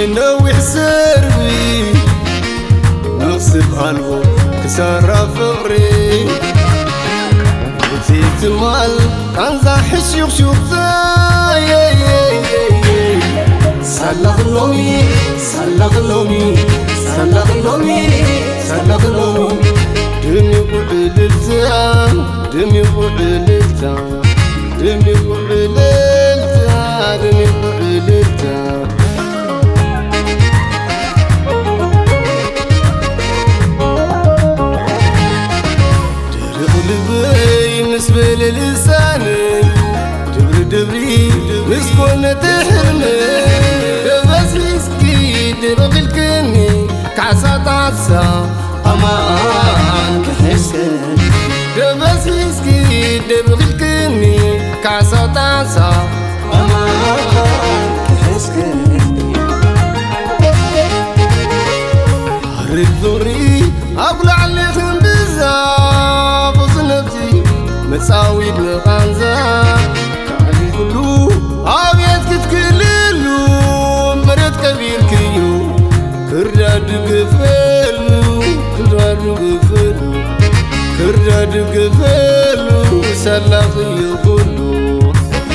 نوي حسربي نصب قلبه كسر فقري نسيت مال كان زاحش يخشوف سلغ لومي سلغ لومي سلغ لومي سلغ لومي دمي وعللتا دمي وعللتا دمي وعللتا دمي وعللتا بالنسبة للساني دبر دبري مسكونة تحرمي بس مسكي دبر الكني كعسى تعسى أمان كحسن بس مسكي دبر الكني كعسى تعسى أمان كحسن عرف ذوري أبلع عليهم بزاف وصنبتي مساوي بالغانزة كعلي كلو عابيت كتكللو مريت كبير كيو كرداد قفلو كرداد قفلو كرداد قفلو سلاخي كلو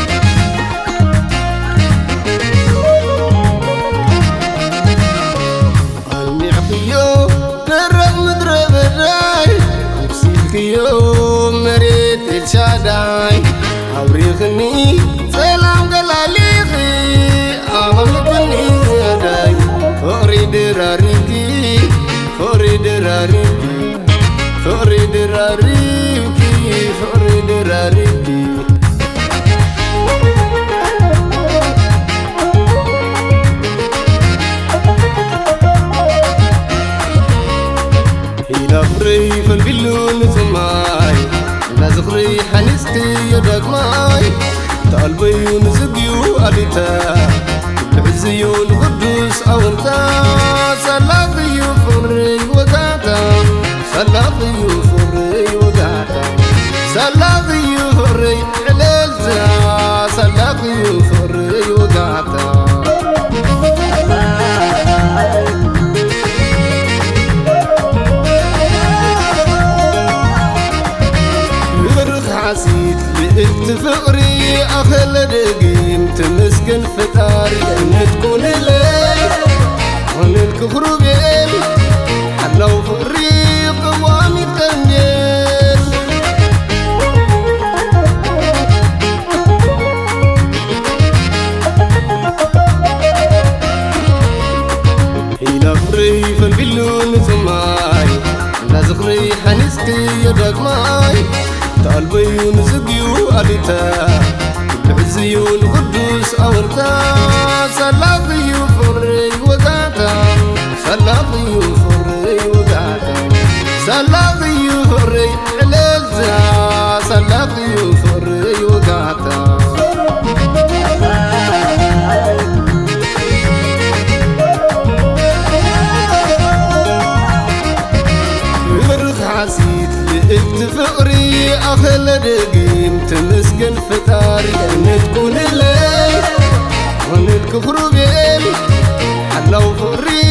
المعقيو درق مدرب الراي كيو مريت الشاداي أوريخني سلام قلاليخي أغلقني هداي أريد راريكي أريد راريكي أريد راريكي أريد راريكي إلى فري فالبلون زماي لا زغري حنستي يدك ماي طالبيون زقيو أليتا بعزيون قدوس أولتا سلاقيو فري وقاتا سلاقيو فري وقاتا سلاقيو فري علالتا سلاقيو فري وقاتا حسيت لقيت فقري أخل دقيم تمسكن فتاري أن تكون لي ونلك خروبين حلو فقري قوامي تنجل إلى فري فالبلون ثماي لا زغري حنستي يدك ماي طالبيون زقيو أليتا بعزيون قدوس أولتا سلاقيو فري وقاتا سلاقيو فري وقاتا سلاقيو فري علالتا سلاقيو فري وقاتا حسيت لقيت فقري أخل دقيم تمسكن فتاري أن تكون لي ونلك خروبين حلو فقري